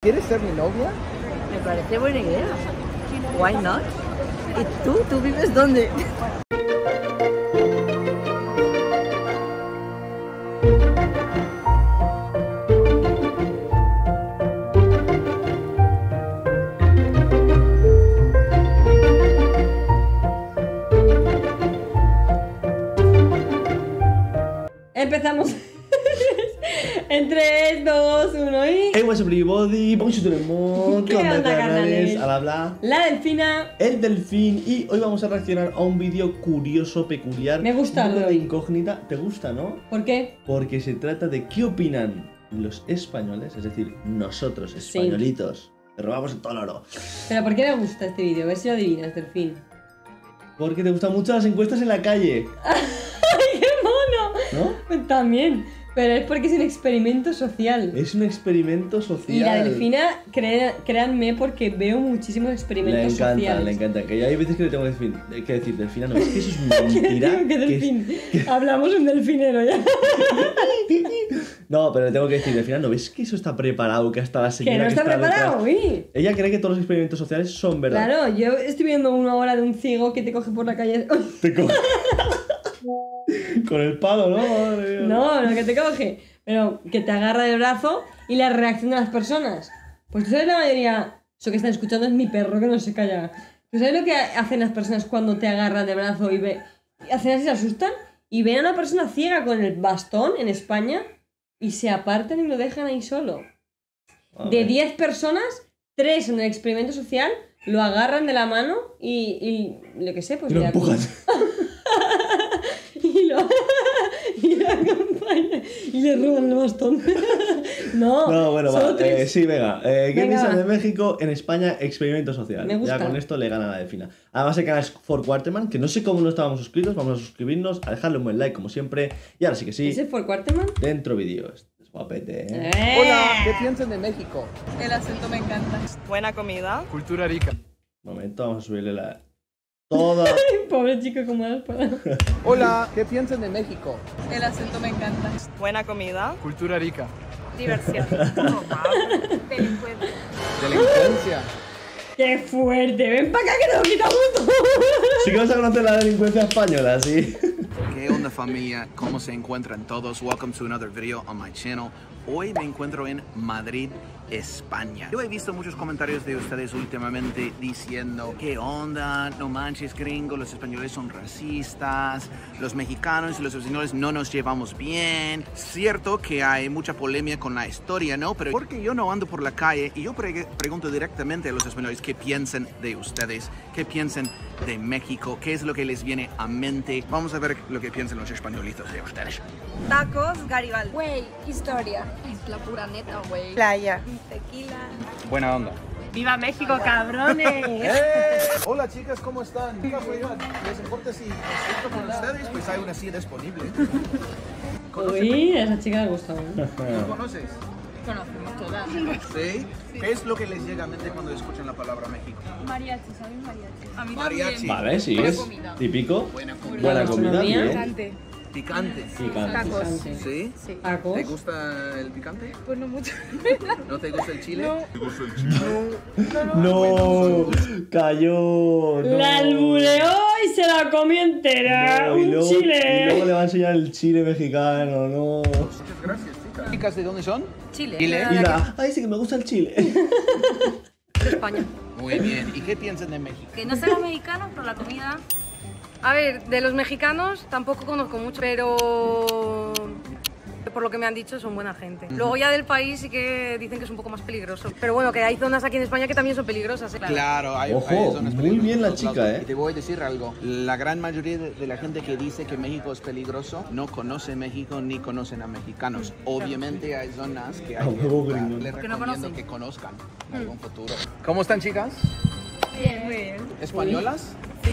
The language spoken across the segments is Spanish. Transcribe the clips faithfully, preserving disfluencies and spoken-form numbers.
¿Quieres ser mi novia? Me parece buena idea. Why not? ¿Y tú? ¿Tú vives dónde? Empezamos. En tres, dos, uno y... Hey, what's up everybody, bonjour tout le monde, ¿Qué onda, carnales? al habla La delfina. El delfín, y hoy vamos a reaccionar a un vídeo curioso, peculiar. Me gusta un poco lo de de- incógnita, ¿te gusta, no? ¿Por qué? Porque se trata de qué opinan los españoles, es decir, nosotros españolitos, que robamos todo el oro. ¿Pero por qué me gusta este vídeo? A ver si lo adivinas, delfín. Porque te gustan mucho las encuestas en la calle, ¡Ay, qué mono! ¿no? También. Pero es porque es un experimento social. Es un experimento social. Y la delfina, cre- créanme, porque veo muchísimos Le experimentos encanta, sociales. le encanta. Que hay veces que le tengo que decir, que decir delfina, no, es que eso es mentira. ¿Qué que es- delfín? Hablamos un delfinero ya. No, pero le tengo que decir, delfina, ¿no ves que eso está preparado? Que hasta la Que señora no que está está preparado, detrás- uy. Ella cree que todos los experimentos sociales son verdad. Claro, yo estoy viendo una hora de un ciego que te coge por la calle. Te co- Con el palo, ¿no? Madre mía. No, no que te coge, pero que te agarra del brazo y la reacción de las personas. Pues tú sabes la mayoría, eso que están escuchando es mi perro que no se calla. ¿Tú sabes lo que hacen las personas cuando te agarran de brazo y ve, y hacen así, se asustan y ven a una persona ciega con el bastón en España y se apartan y lo dejan ahí solo? A De ver. diez personas, tres en el experimento social lo agarran de la mano y, y lo que sé, pues Y lo le ac- empujan. y lo, y lo acompañan y le roban el bastón. No, No, bueno, solo va. tres. Eh, sí, venga. Eh, ¿Qué Venga, piensas va. de México en España? Experimento social. Me gusta. Ya con esto le gana la delfina. Además, el canal es For Quarterman, que no sé cómo no estábamos suscritos. Vamos a suscribirnos, a dejarle un buen like, como siempre. Y ahora sí que sí, ¿Ese fue el Quarterman? dentro vídeos. Es guapete, ¿eh? ¡Eh! Hola, ¿qué piensan de México? El acento me encanta. Buena comida. Cultura rica. Un momento, vamos a subirle la. Toda. Pobre chico, como has parado. Hola, ¿qué piensan de México? El acento me encanta. Buena comida. Cultura rica. Diversión. Delincuente. Delincuencia. ¡Qué fuerte! ¡Ven para acá que te lo quitamos todo! Sí que vas a conocer la delincuencia española, sí. ¿Qué onda familia? ¿Cómo se encuentran todos? Welcome to another video on my channel. Hoy me encuentro en Madrid, España. Yo he visto muchos comentarios de ustedes últimamente diciendo ¿qué onda? No manches gringo, los españoles son racistas, los mexicanos y los españoles no nos llevamos bien. Cierto que hay mucha polémica con la historia, ¿no? Pero porque yo no ando por la calle y yo pre pregunto directamente a los españoles qué piensan de ustedes, qué piensan de México, qué es lo que les viene a mente. Vamos a ver lo que piensan los españolitos de ustedes. Tacos, Garibaldi. Güey, historia. Es la pura neta, güey. Playa. Tequila. Buena onda. ¡Viva México, cabrones! ¡Eh! Hola chicas, ¿cómo están? ¿Les importa si Siento con ustedes, pues hay una silla disponible. Uy, a esa chica le gusta, ¿no? ¿Los conoces? Conocemos todas. ¿Sí? ¿Qué es lo que les llega a mente cuando escuchan la palabra México? Mariachi, ¿sabes mariachi? A mí Mariachi. Vale, sí, Buena es comida. típico. Buena comida. Buena La comida, gastronomía. bien. Picante. Picante. Picante. Tacos. ¿Sí? Sí. ¿Tacos? ¿Te gusta el picante? Pues no mucho. ¿No te gusta el chile? No. No, cayó. No. La albureó y se la comió entera. No, y Un luego, y chile. luego le va a enseñar el chile mexicano, no. Muchas gracias, chicas. ¿Chicas de dónde son? Chile. Chile. Y la. Ay, sí que me gusta el chile. De España. Muy bien. ¿Y qué piensan de México? Que no somos mexicanos, pero la comida... A ver, de los mexicanos tampoco conozco mucho, pero... Por lo que me han dicho, son buena gente. Luego ya del país sí que dicen que es un poco más peligroso. Pero bueno, que hay zonas aquí en España que también son peligrosas. ¿eh? Claro, hay, Ojo, hay zonas muy peligrosas bien la en todos chica, lados. ¿eh? Y te voy a decir algo. La gran mayoría de, de la gente que dice que México es peligroso no conoce México ni conocen a mexicanos. Obviamente hay zonas que hay A que, huevo gringo. les Que no recomiendo conocen. que conozcan en algún futuro. ¿Cómo están, chicas? Bien, muy bien. ¿Españolas?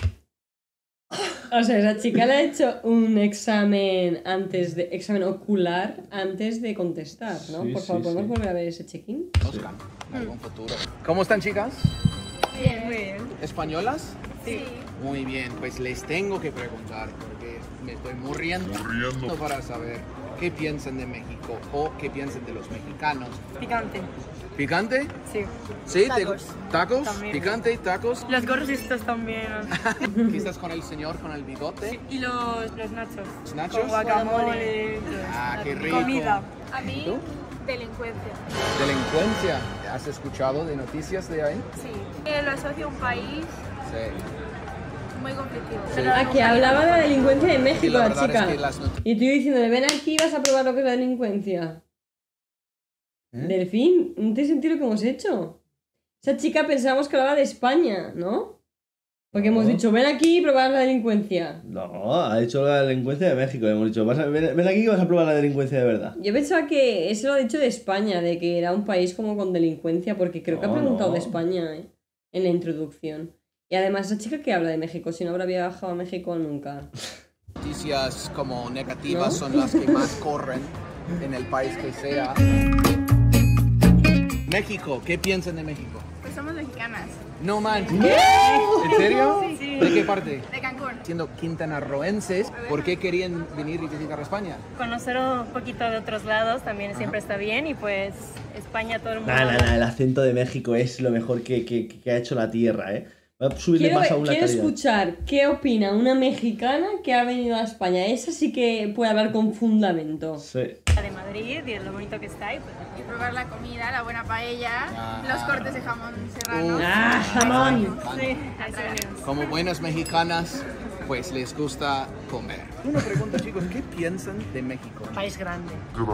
O sea, esa chica le ha hecho un examen antes de. Examen ocular antes de contestar, ¿no? Sí, Por sí, favor, ¿podemos sí. volver a ver ese check-in? Conozcan en algún futuro. ¿Cómo están, chicas? Bien, muy bien. ¿Españolas? Sí. Muy bien, pues les tengo que preguntar porque me estoy muriendo, muriendo. para saber. ¿qué piensan de México o qué piensan de los mexicanos? Picante. ¿Picante? Sí. ¿Sí? Tacos. ¿Te- ¿Tacos? También. ¿Picante? ¿Tacos? Los gorros estos también. Quizás con el señor con el bigote. Y los, los nachos. ¿Los nachos? Con guacamole. Ah, qué rico. Comida. A mí, ¿Tú? delincuencia. Delincuencia. ¿Has escuchado de noticias de ahí? Sí. Eh, lo asocio a un país Sí. muy conflictivo. Sí. Pero Ah, que hablaba de la delincuencia de Y México, la la, verdad chica. es que las noticias... Y tú diciéndole, ven aquí, vas a probar lo que es la delincuencia. ¿Eh? Delfín, ¿no te sentido lo que hemos hecho? Esa chica pensábamos que hablaba de España, ¿no? Porque hemos No. dicho, ven aquí y probar la delincuencia. No, ha dicho la delincuencia de México. Hemos dicho, vas a, ven, ven aquí que vas a probar la delincuencia de verdad. Yo pensaba que eso lo ha dicho de España, de que era un país como con delincuencia, porque creo que ha No, preguntado no. de España, ¿eh? En la introducción. Y además, esa chica que habla de México, si no habrá viajado a México nunca. noticias como negativas ¿No? son las que más corren en el país que sea. México, ¿qué piensan de México? pues somos mexicanas. No manches. ¿En serio? Sí, sí. ¿De qué parte? De Cancún. Siendo quintanarroenses, ¿por qué querían venir y visitar España? Conocer un poquito de otros lados también siempre está bien y pues España todo el mundo. Nah, nah, nah, el acento de México es lo mejor que, que, que ha hecho la tierra, ¿eh? Va a subirle Quiero, más aún la quiero calidad. escuchar qué opina una mexicana que ha venido a España. Esa sí que puede hablar con fundamento. Sí. de Madrid y lo bonito que está y pues Y probar la comida, la buena paella, Ah. los cortes de jamón serrano. Uh. ¡Ah, jamón! sí, a eso venimos. Como buenas mexicanas, pues les gusta comer. Una pregunta, chicos, ¿qué piensan de México? País grande.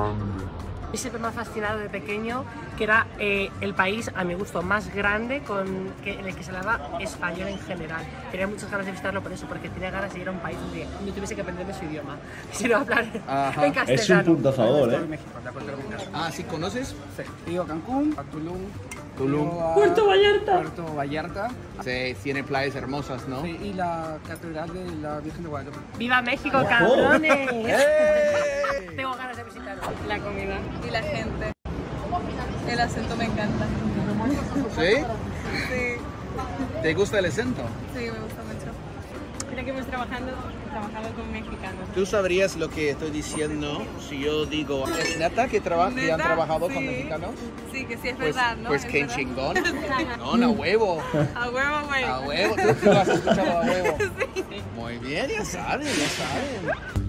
Y siempre me ha fascinado de pequeño que era eh, el país, a mi gusto, más grande con que, en el que se hablaba español en general. Tenía muchas ganas de visitarlo por eso, porque tenía ganas de ir a un país donde no tuviese que aprender su idioma, sino hablar Ajá. en castellano. Es un punto a favor, ¿eh? Ah, ¿sí conoces? Sí, he ido a Cancún, a Tulum, Tulum. he ido a Puerto Vallarta. Puerto Vallarta, Sí, tiene playas hermosas, ¿no? sí, y la Catedral de la Virgen de Guadalupe. ¡Viva México, ¡Ojo! cabrones! ¡Eh! Tengo ganas de visitarlo. La comida y la gente. El acento me encanta. ¿Sí? Sí, ¿Te gusta el acento? sí, me gusta mucho. Creo que hemos trabajando, trabajado con mexicanos. ¿Tú sabrías lo que estoy diciendo si yo digo, es neta que, traba- que han ¿Neta? trabajado Sí. con mexicanos? Sí, que sí es Pues, verdad, ¿no? pues Es qué verdad. chingón. No, a huevo. A huevo, güey. A huevo. ¿Tú, tú lo has escuchado a huevo? Muy bien, ya saben, ya saben.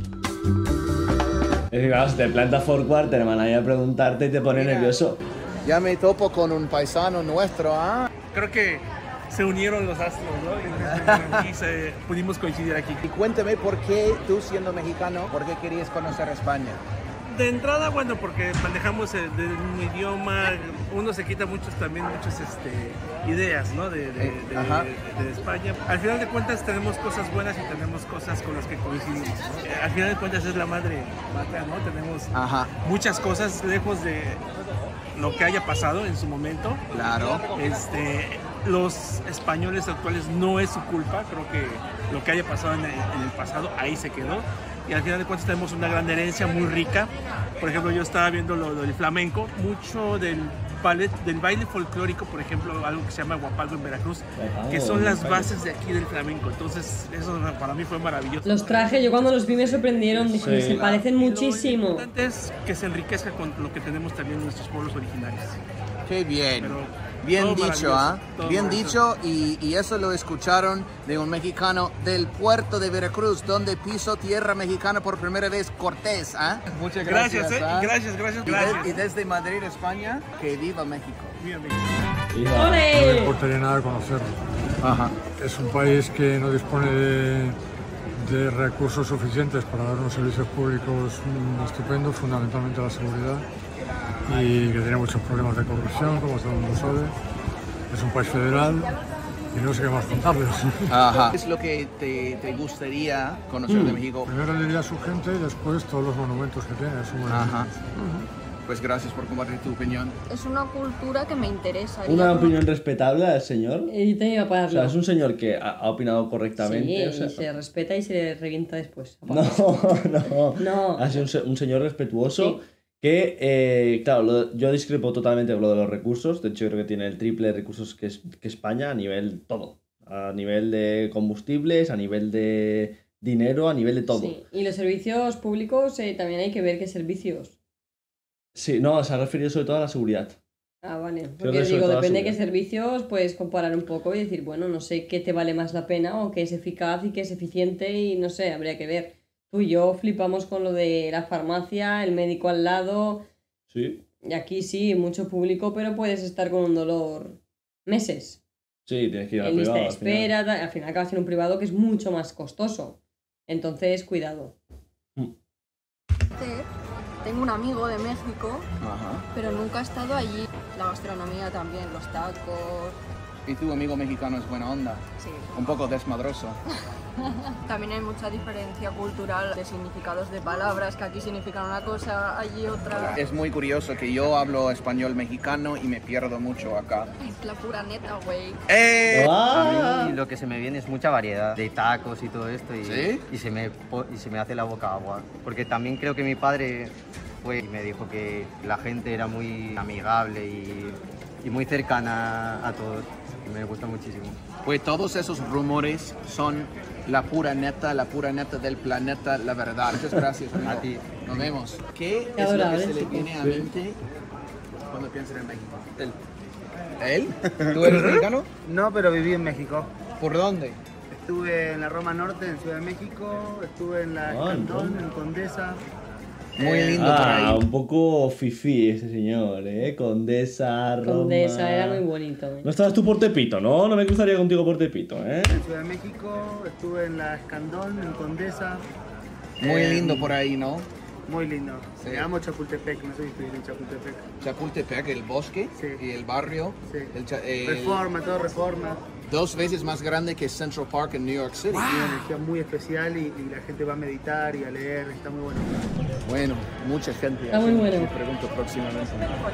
Es que claro, si te planta Fort Quarterman ahí a preguntarte y te pone Mira. nervioso. Ya me topo con un paisano nuestro, ¿ah? Creo que se unieron los astros, ¿no? Y se, pudimos coincidir aquí. Y cuéntame por qué tú siendo mexicano, ¿por qué querías conocer España? De entrada, bueno, porque manejamos el, de un idioma, uno se quita muchos también muchas este, ideas, ¿no? De, de, Eh, de- ajá. de- de España. Al final de cuentas tenemos cosas buenas y tenemos cosas con las que coincidimos. ¿no? Eh, Al final de cuentas es la madre patria, ¿no? Tenemos Ajá, muchas cosas lejos de lo que haya pasado en su momento. claro. Este, los españoles actuales no es su culpa, creo que lo que haya pasado en el, en el pasado ahí se quedó y al final de cuentas tenemos una gran herencia muy rica. Por ejemplo, yo estaba viendo lo del flamenco, mucho del ballet, del baile folclórico, por ejemplo, algo que se llama guapango en Veracruz, que son las bases de aquí del flamenco. Entonces, eso para mí fue maravilloso. Los trajes, yo cuando los vi me sorprendieron, dije, Sí. se parecen Y lo muchísimo. importante es que se enriquezca con lo que tenemos también en nuestros pueblos originarios. Qué bien. Pero Bien todo dicho, maravilloso, ¿ah? todo Bien maravilloso. dicho, y, y eso lo escucharon de un mexicano del puerto de Veracruz, donde pisó tierra mexicana por primera vez Cortés, ¿ah? Muchas gracias, Gracias, ¿eh? ¿ah? Gracias, gracias, Y, de- gracias. y desde Madrid, España, que viva México. Bien, Hija. No me ¡Ole! importaría nada conocerlo. Ajá. Es un país que no dispone de, de recursos suficientes para dar unos servicios públicos mm, estupendos, fundamentalmente la seguridad, y que tiene muchos problemas de corrupción, como todo el mundo sabe. Es un país federal y no sé qué más contarles. Ajá. ¿Qué es lo que te, te gustaría conocer de México? Primero diría a su gente y después todos los monumentos que tiene. Es un buen Ajá. Pues gracias por compartir tu opinión. Es una cultura que me interesa. Una opinión respetable al señor. Y tenía que O sea, pararlo. es un señor que ha, ha opinado correctamente. Sí, o y sea, se respeta y se revienta después. no, no. No. Ha sido un, se- un señor respetuoso. Sí. Que, eh, claro, lo- yo discrepo totalmente con lo de los recursos. De hecho, yo creo que tiene el triple de recursos que, es- que España a nivel todo. A nivel de combustibles, a nivel de, dinero a nivel de todo. Sí, y los servicios públicos eh, también hay que ver qué servicios. Sí, no, se ha referido sobre todo a la seguridad. Ah, vale. Creo Porque que sobre digo, todo la depende de qué seguridad. servicios, puedes comparar un poco y decir, bueno, no sé qué te vale más la pena o qué es eficaz y qué es eficiente y no sé, habría que ver. Tú y yo flipamos con lo de la farmacia, el médico al lado. Sí. Y aquí sí, mucho público, pero puedes estar con un dolor meses. Sí, tienes que ir al En lista privado. de al final. espera, tal, al final acabas en un privado que es mucho más costoso. Entonces, cuidado. Tengo un amigo de México, Ajá. pero nunca he estado allí. La gastronomía también, los tacos. ¿Y tu amigo mexicano es buena onda? Sí. Un poco desmadroso. También hay mucha diferencia cultural de significados de palabras, que aquí significan una cosa, allí otra. Es muy curioso que yo hablo español mexicano y me pierdo mucho acá. Es la pura neta, güey. ¡Eh! A mí lo que se me viene es mucha variedad de tacos y todo esto y, ¿Sí? y, se, me, po- y se me hace la boca agua. Porque también creo que mi padre fue y me dijo que la gente era muy amigable y, y muy cercana a todos. Y me gusta muchísimo. Pues todos esos rumores son la pura neta, la pura neta del planeta, la verdad. Muchas gracias, amigo. A ti. Nos vemos. ¿Qué Qué es lo que adorable, se le chico. viene a mente cuando piensan en México? ¿Él? ¿Él? ¿Tú eres mexicano? No, pero viví en México. ¿Por dónde? Estuve en la Roma Norte, en Ciudad de México. Estuve en la Ah, Escandón, ¿en en Condesa. Muy lindo por Ah, ahí. un poco fifí ese señor, ¿eh? Condesa, Roma... Condesa, era muy bonito. ¿eh? No estabas tú por Tepito, ¿no? No me cruzaría contigo por Tepito, ¿eh? En Ciudad de México. Estuve en la Escandón, en Condesa. Muy Eh, lindo por ahí, ¿no? Muy lindo. Sí. Me amo Chapultepec, no sé si estuviste en Chapultepec. Chapultepec, el bosque Sí. y el barrio. Sí. El cha- el- Reforma, todo Reforma. Dos veces más grande que Central Park en New York City. Tiene una energía muy especial y, y la gente va a meditar y a leer, está muy bueno. Bueno, mucha gente. Está muy así bueno. Me pregunto próximamente.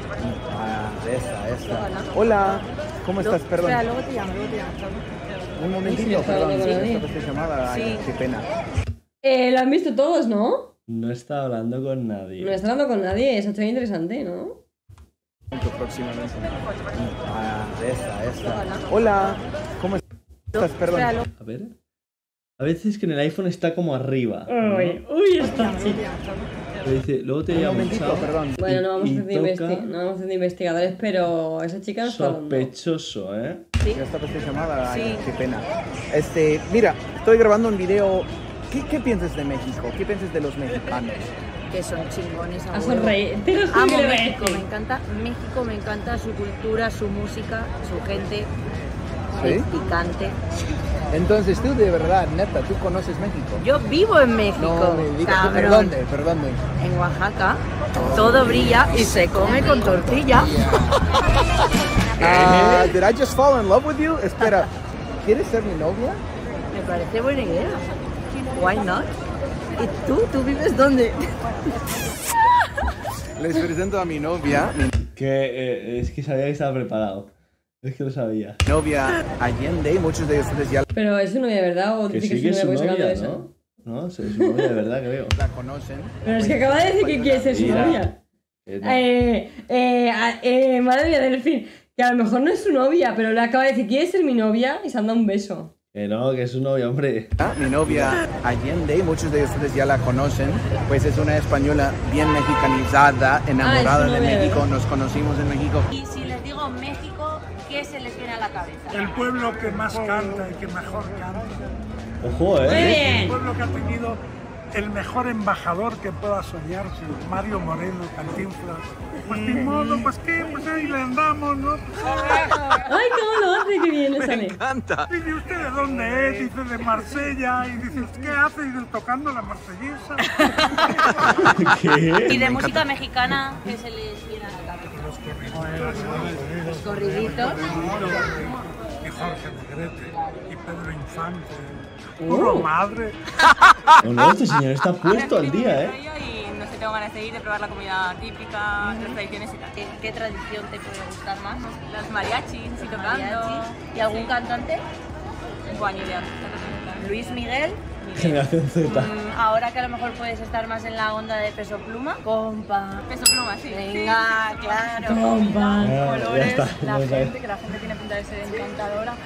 Ah, esa, esa. Hola, ¿cómo estás? Perdón. Espera, luego te llamo, luego te llamo. Un Sí, momentito, está perdón. hablando Sí, con nadie. esta vez te llamaba. Sí. Ay, qué pena. Eh, lo han visto todos, ¿no? No está hablando con nadie. No está hablando con nadie, eso está interesante, ¿no? Pregunto próximamente. Ah, esa, esa. Hola, ¿cómo estás? Perdón. Espera, luego- A ver. A veces que en el iPhone está como arriba. ¿no? Uy, uy, está chica. Pero dice, luego te Un llamo, momentito, chao. perdón. Bueno, no vamos, a Y hacer de toca investi- no vamos a hacer de investigadores, pero esa chica no está hablando. Sospechoso, ¿eh? Ya esta vez te llamaba. Ay, Sí. qué pena. Este, mira, estoy grabando un video. ¿Qué, ¿Qué piensas de México? ¿Qué piensas de los mexicanos? Que son chingones. A abuelo. sonreír. Te lo juro Amo que le voy a México, decir. me encanta México, me encanta su cultura, su música, su gente, ¿Sí? es picante. Entonces tú de verdad, neta, ¿tú conoces México? Yo vivo en México, No me digas. cabrón. ¿Pero dónde? ¿Pero dónde? En Oaxaca, todo brilla y se come con tortilla. Ah, did I just fall in love with you? Espera, ¿quieres ser mi novia? Me parece buena idea. Why not? ¿Y tú? ¿Tú vives dónde? Les presento a mi novia, mi Que eh, es que sabía que estaba preparado. Es que lo sabía. novia Allende, muchos de ustedes ya Pero es su novia, de ¿verdad? O Que dice sí que que es es su su novia porque novia, sacando eso. ¿no? No, es su novia de verdad, creo. la conocen. Pero es que acaba de decir que quiere ser su Mira. novia. Eh, no. Eh, eh, a- eh, madre mía, Delfín, que a lo mejor no es su novia, pero le acaba de decir, ¿quieres ser mi novia? Y se han dado un beso. Que no, que es su novia, hombre. Ah, Mi novia Allende, muchos de ustedes ya la conocen, pues es una española bien mexicanizada, enamorada Ah, es su de novia, México, ¿verdad? nos conocimos en México. Y si les digo México, ¿qué se les viene a la cabeza? El pueblo que más canta y que mejor canta. Ojo, Muy ¿eh? bien. El pueblo que ha tenido el mejor embajador que pueda soñarse, Mario Moreno, Cantinflas. Pues ni modo, pues qué, pues ahí le andamos, ¿no? Ay, ¿cómo lo hace? Qué bien le sale. encanta. Dice, ¿usted de dónde es? Dice, de Marsella. Y dice, ¿qué hace? Dice, tocando la marsellesa. ¿Qué? Y de música mexicana, ¿qué se les viene a la cabeza? Los corriditos. Y Jorge Negrete, y Pedro Infante. ¡Puro madre! No, no, este señor está puesto al día, ¿eh? Y no sé, tengo ganas de ir, de probar la comida típica, las tradiciones y tal. ¿Qué, qué tradición te puede gustar más? Los mariachis, y tocando. ¿Y algún cantante? Buah, ni idea. Luis Miguel. Generación Z. Mm, ahora que a lo mejor puedes estar más en la onda de Peso Pluma. Compa. Peso Pluma, sí. Venga, claro. Compa. Comida, Ah, ya colores, está, la ya está. gente, que la gente tiene pinta de ser encantadora.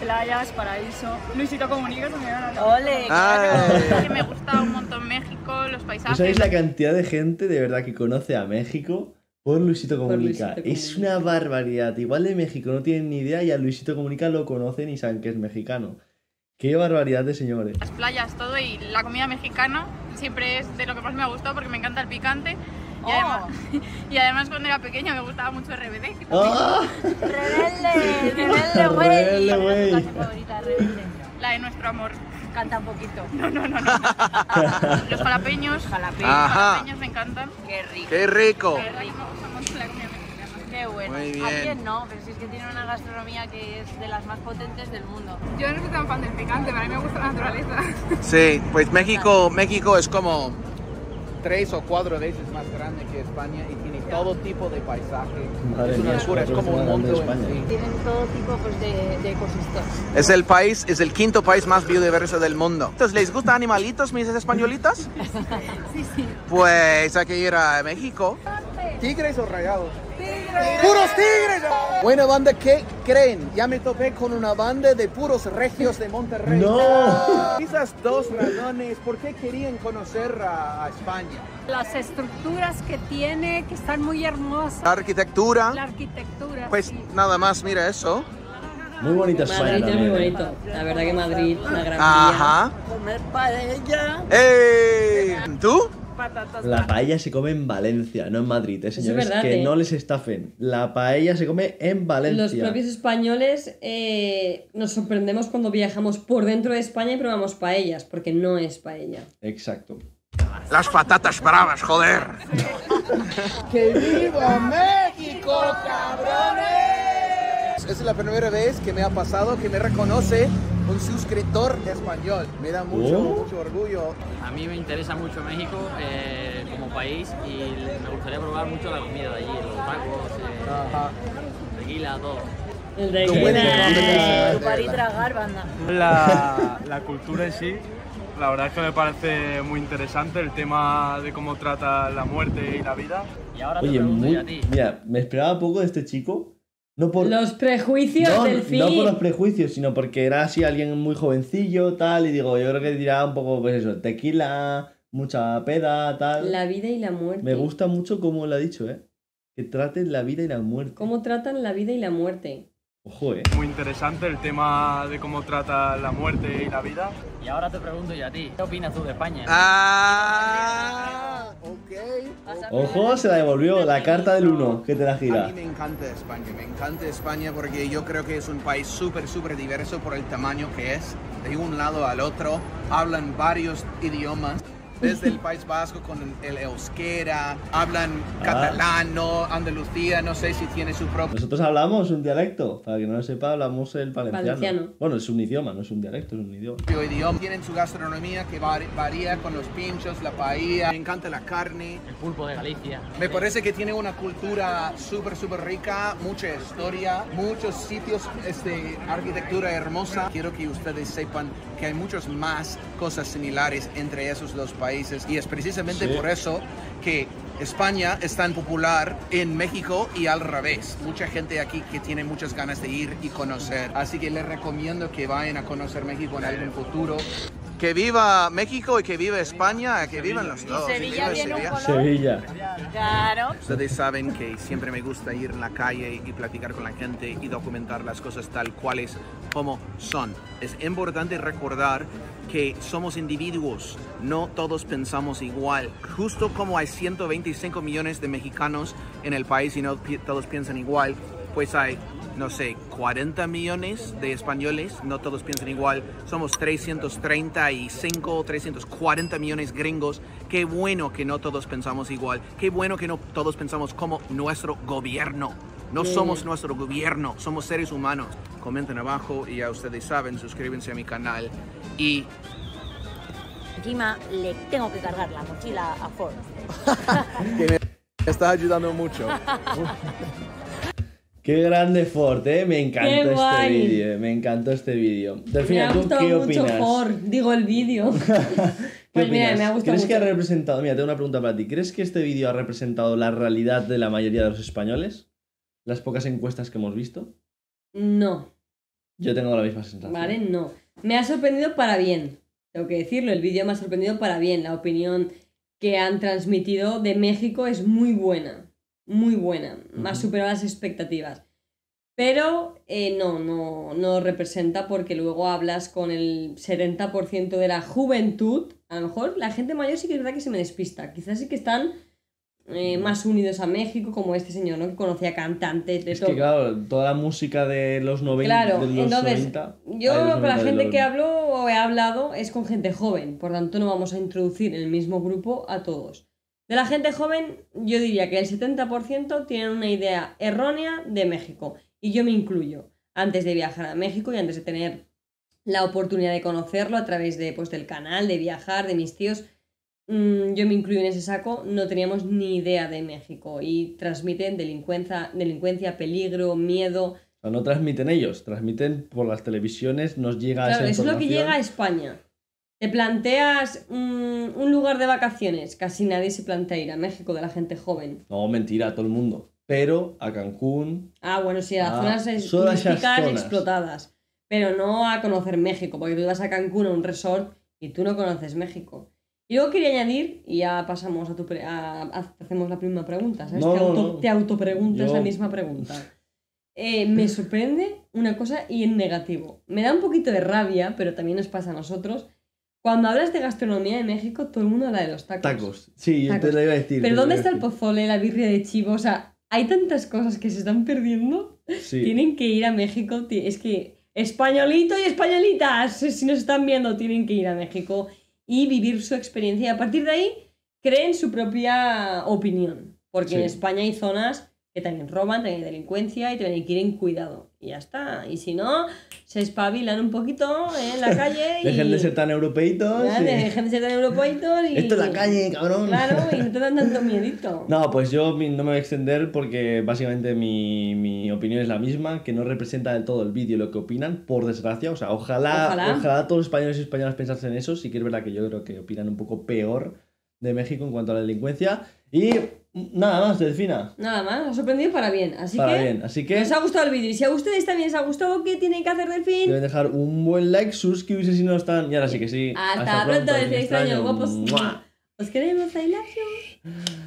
playas, paraíso. Luisito Comunica también. ¡Ole! Claro. Que me gusta un montón México, los ¿No paisajes. sabéis la cantidad de gente de verdad que conoce a México por Luisito Comunica? Luisito Es Comunica. una barbaridad. Igual de México no tienen ni idea y a Luisito Comunica lo conocen y saben que es mexicano. ¡Qué barbaridad de señores! Las playas, todo, y la comida mexicana siempre es de lo que más me ha gustado porque me encanta el picante. Y, Oh. además, y además cuando era pequeña me gustaba mucho R B D. que ¡Ah! ¡Rebelde! ¡Rebelde, güey! Rebelde, güey. ¿Cuál es tu favorita, Rebelde? La de Nuestro Amor. Canta un poquito. No, no, no, no. Los jalapeños. Jalapeños. Ajá. jalapeños me encantan. Qué rico. ¡Qué rico! Qué rico, me gusta mucho la comida mexicana. Qué bueno. Muy bien. ¿A quién no? Pero si es que tiene una gastronomía que es de las más potentes del mundo. Yo no soy tan fan del picante, pero a mí me gusta la naturaleza. Sí, pues México, México es como tres o cuatro veces más grande que España y tiene todo tipo de paisaje. Madre es una mía, locura, es cuatro como un veces más mundo grande de en sí. Tienen todo tipo pues, de, de ecosistemas. Es el país, es el quinto país más biodiverso del mundo. Entonces, ¿les gustan animalitos, mis españolitas? Sí, sí. Pues hay que ir a México. ¿Tigres o rayados? ¡Puros tigres! Bueno, banda, ¿qué creen? Ya me topé con una banda de puros regios de Monterrey. ¡No! Esas dos razones, ¿por qué querían conocer a, a España? Las estructuras que tiene, que están muy hermosas. La arquitectura. La arquitectura. Pues sí. nada más, mira eso. Muy bonita España Madrid es muy también, ¿eh? bonito. La verdad que Madrid, una gran Ajá. Comer paella. ¡Ey! ¿Tú? Patatas. La paella se come en Valencia, no en Madrid, ¿eh, señores? verdad, que ¿eh? no les estafen. La paella se come en Valencia. Los propios españoles eh, nos sorprendemos cuando viajamos por dentro de España y probamos paellas, porque no es paella. Exacto. Las patatas bravas, joder. ¡Que viva México, cabrones! Es la primera vez que me ha pasado que me reconoce un suscriptor español. Me da mucho, Oh. mucho orgullo. A mí me interesa mucho México eh, como país y me gustaría probar mucho la comida de allí, los tacos, eh, tequila, todo. El de Chupar y tragar, banda. La, la cultura en sí, la verdad es que me parece muy interesante el tema de cómo trata la muerte y la vida. Y ahora te Oye, pregunto muy, yo a ti. mira, me esperaba poco de este chico. No por, Los prejuicios no, del no fin. por los prejuicios, sino porque era así alguien muy jovencillo, tal, y digo, yo creo que dirá un poco, pues eso, tequila, mucha peda, tal. La vida y la muerte. Me gusta mucho cómo lo ha dicho, ¿eh? Que traten la vida y la muerte. ¿Cómo tratan la vida y la muerte? Ojo, ¿eh? Muy interesante el tema de cómo trata la muerte y la vida. Y ahora te pregunto yo a ti, ¿qué opinas tú de España? Ah, ok. Ojo, se la devolvió, la carta del uno, que te la A gira. mí me encanta España, me encanta España porque yo creo que es un país súper, súper diverso por el tamaño que es. De un lado al otro hablan varios idiomas. Desde el País Vasco con el euskera, hablan Ah. catalano, Andalucía, no sé si tiene su propio... Nosotros hablamos un dialecto, para que no lo sepa, hablamos el valenciano. Valenciano. Bueno, es un idioma, no es un dialecto, es un idioma. idioma. Tienen su gastronomía que var- varía con los pinchos, la paella. Me encanta la carne. El pulpo de Galicia. Me parece que tiene una cultura súper, súper rica, mucha historia, muchos sitios, este, arquitectura hermosa. Quiero que ustedes sepan que hay muchas más cosas similares entre esos dos países y es precisamente Sí. por eso que España es tan popular en México y al revés. Mucha gente aquí que tiene muchas ganas de ir y conocer. Así que les recomiendo que vayan a conocer México en algún futuro. Que viva México y que viva España, que vivan los dos. Sevilla Y que viva viene un Sevilla. color. Sevilla. Claro. Ustedes saben que siempre me gusta ir en la calle y platicar con la gente y documentar las cosas tal cuales como son. Es importante recordar que somos individuos, no todos pensamos igual. Justo como hay ciento veinticinco millones de mexicanos en el país y no pi- todos piensan igual, pues hay, no sé, cuarenta millones de españoles, no todos piensan igual. Somos trescientos treinta y cinco, trescientos cuarenta millones gringos. Qué bueno que no todos pensamos igual. Qué bueno que no todos pensamos como nuestro gobierno. No Bien. somos nuestro gobierno, somos seres humanos. Comenten abajo y ya ustedes saben, suscríbanse a mi canal y Encima le tengo que cargar la mochila a Ford. que me está ayudando mucho. Qué grande Ford, ¿eh? Me encantó Qué este guay. vídeo, me encantó este vídeo. Me Delfina, ha ¿tú gustado qué mucho opinas? Ford, digo el vídeo. ¿Qué Pues mira, opinas? me ha gustado ¿Crees que ha mucho. representado, mira, tengo una pregunta para ti, ¿crees que este vídeo ha representado la realidad de la mayoría de los españoles? Las pocas encuestas que hemos visto. No. Yo tengo la misma sensación. Vale, no. Me ha sorprendido para bien. Tengo que decirlo, el vídeo me ha sorprendido para bien. La opinión que han transmitido de México es muy buena. Muy buena. Uh-huh. Ha superado las expectativas. Pero eh, no, no, no representa porque luego hablas con el setenta por ciento de la juventud. A lo mejor la gente mayor sí que es verdad que se me despista. Quizás sí que están eh, más unidos a México, como este señor, ¿no? Que conocía cantantes de es todo. Es que claro, toda la música de los noventa, claro, de los entonces, noventa... Yo ay, con la gente los... que hablo o he hablado es con gente joven. Por tanto, no vamos a introducir en el mismo grupo a todos. De la gente joven, yo diría que el setenta por ciento tienen una idea errónea de México. Y yo me incluyo. Antes de viajar a México y antes de tener la oportunidad de conocerlo a través de, pues, del canal, de viajar, de mis tíos, mmm, yo me incluyo en ese saco. No teníamos ni idea de México. Y transmiten delincuencia, delincuencia peligro, miedo. O sea, no transmiten ellos, transmiten por las televisiones, nos llega claro, esa eso información. es lo que llega a España. Te planteas mmm, un lugar de vacaciones. Casi nadie se plantea ir a México de la gente joven. No, mentira, todo el mundo. Pero a Cancún... Ah, bueno, sí, a ah, zonas turísticas explotadas. Pero no a conocer México, porque tú vas a Cancún a un resort y tú no conoces México. Y luego quería añadir, y ya pasamos a tu... Pre a, a, hacemos la primera pregunta, ¿sabes? No, te, auto, no. te autopreguntas Yo... la misma pregunta. Eh, me sorprende una cosa y en negativo. Me da un poquito de rabia, pero también nos pasa a nosotros. Cuando hablas de gastronomía de México, todo el mundo habla de los tacos. Tacos, sí, tacos. yo te lo iba a decir. Pero ¿dónde está el pozole, la birria de chivo? O sea... Hay tantas cosas que se están perdiendo. Sí. Tienen que ir a México. Es que españolito y españolitas, si nos están viendo, tienen que ir a México y vivir su experiencia. Y a partir de ahí, creen su propia opinión. Porque sí. En España hay zonas que también roban, también hay delincuencia y también quieren cuidado. Y ya está. Y si no, se espabilan un poquito en la calle. Y... Dejen de ser tan europeitos. Ya, y... Dejen de ser tan europeitos. Y... Esto es la calle, cabrón. Claro, y no te dan tanto miedito. No, pues yo no me voy a extender porque básicamente mi, mi opinión es la misma, que no representa del todo el vídeo lo que opinan, por desgracia. O sea, ojalá, ojalá. ojalá todos los españoles y españolas pensasen en eso. Sí que es verdad que yo creo que opinan un poco peor de México en cuanto a la delincuencia. Y... nada más, Delfina. Nada más, os ha sorprendido para bien. Así para que, bien, así que os ha gustado el vídeo. Y si a ustedes también les ha gustado, ¿qué tienen que hacer, Delfín? Deben dejar un buen like, suscribirse si no están. Y ahora sí que sí. Hasta, Hasta pronto, Delfín extraño, guapos. Os queremos, I love you.